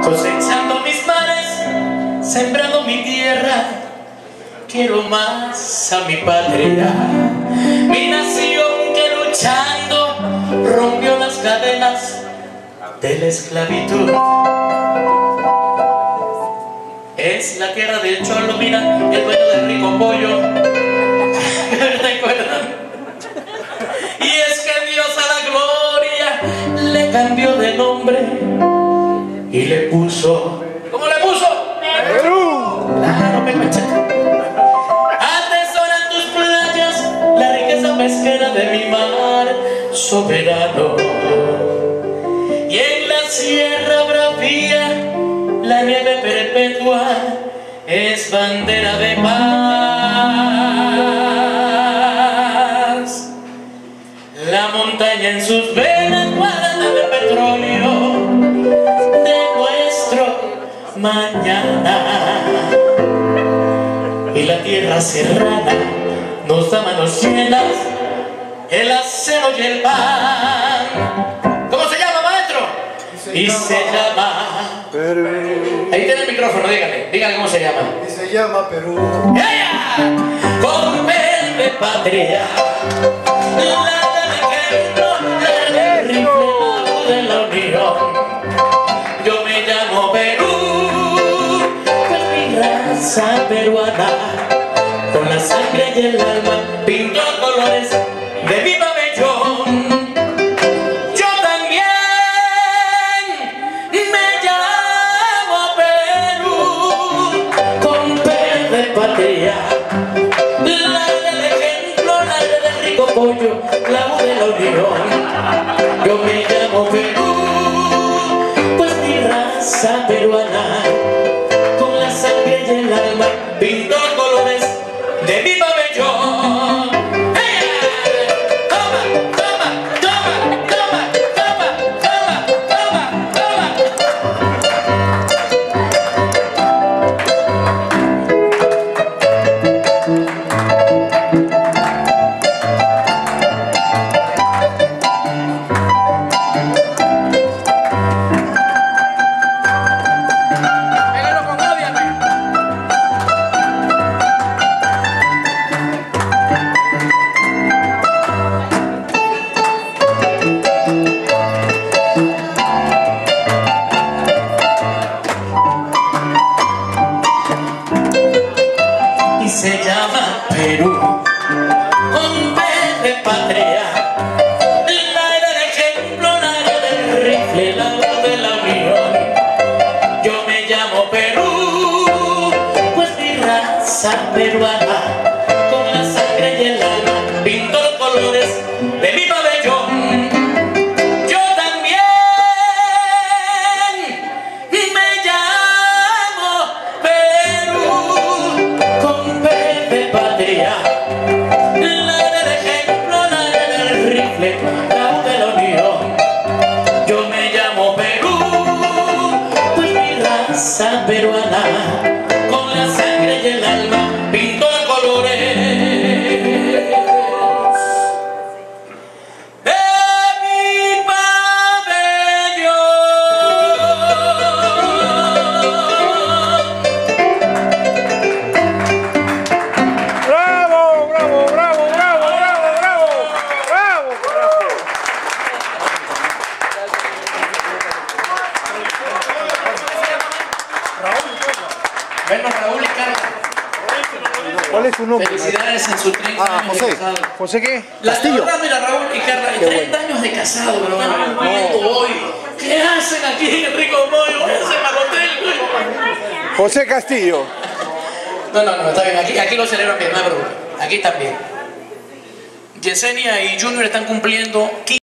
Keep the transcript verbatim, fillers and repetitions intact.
cosechando mis mares, sembrando mi tierra. Quiero más a mi patria, mi nación que luchando rompió las cadenas de la esclavitud. Es la tierra del Cholo, mira, el dueño del rico pollo. ¿Recuerdan? Y es que Dios a la gloria le cambió de nombre y le puso... ¿Cómo le puso? Perú. Claro, Pepachaca. Atesoran tus playas la riqueza pesquera de mi mar soberano. Y en la sierra bravía la nieve perpetua es bandera de paz. La montaña en sus venas guarda de petróleo de nuestro mañana. Y la tierra serrana nos da manos llenas el acero y el pan. ¿Cómo se llama, maestro? Y se llama Perú. Ahí tiene el micrófono, dígale, dígale cómo se llama. Y se llama Perú. ¡Yeah! Con verde patria, la del ejemplo, la del rifle de la unión. Yo me llamo Perú, pues mi raza peruana, con la sangre y el alma, pintó colores de mi pabellón. Patria, la del ejemplo, la del rico pollo, la voz de la unión. Yo me llamo Perú, pues mi raza peruana, con la sangre y el alma, pintó colores de mi pabellón. ¡Hey! ¡Toma, toma, toma, toma, toma, toma, toma, toma! Y se llama Perú, con P de patria, la era del ejemplo, la era del rifle, la voz de la unión. Yo me llamo Perú, pues mi raza peruana, con la sangre y el alma, pintó colores de mi pabellón. Yo también me llamo Perú, con P de patria, la del ejemplo, la del rifle, la voz de la unión. Yo me llamo Perú, pues mi raza peruana, con la sangre y el alma, pintó colores de mi pabellón. ¡Bravo, bravo, bravo, bravo, bravo, bravo! ¡Bravo, carajo! Bueno, Raúl y Carla, ¿Cuál es su nombre? felicidades en sus treinta Ah, años de José. casado. ¿José qué? La Castillo. verdad, mira, Raúl y Carla, Qué treinta años de casado, pero no, hoy. ¿Qué hacen aquí en el Rico Pollo? Váyanse para el hotel, güey. José Castillo. No, no, no, está bien, aquí, aquí lo celebran bien, no hay problema. Aquí también. Yesenia y Junior están cumpliendo